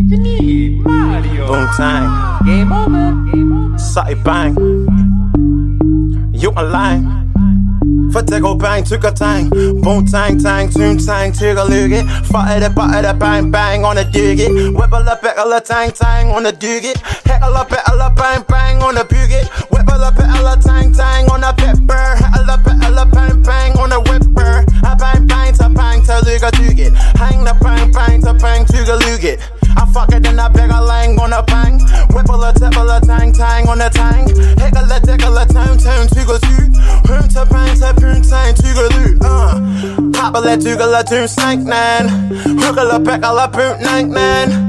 Boom tang. Game over. Say bang. You a line. For go bang, took a tang. Boom tang tang, toon tang, took a loogie. Fire the butter, bang bang on a diggy. Wibble up, peckle tang tang on a diggy. Heckle up, bang bang on a boogie. Wibble up, tang tang on a pepper. Heckle up, bang bang on a whipper. A bang bang to look a doogie. Hang the bang to bang to the loogie. I fuck it in a big lang on a bang. Whipple a tipple a tang tang on a tang. Heckle a tickle a tone to go to. Hoom to bang to boom tang to go loo. Pop a let to go la toon snake nan. Hook a la peck a la boot nank nan.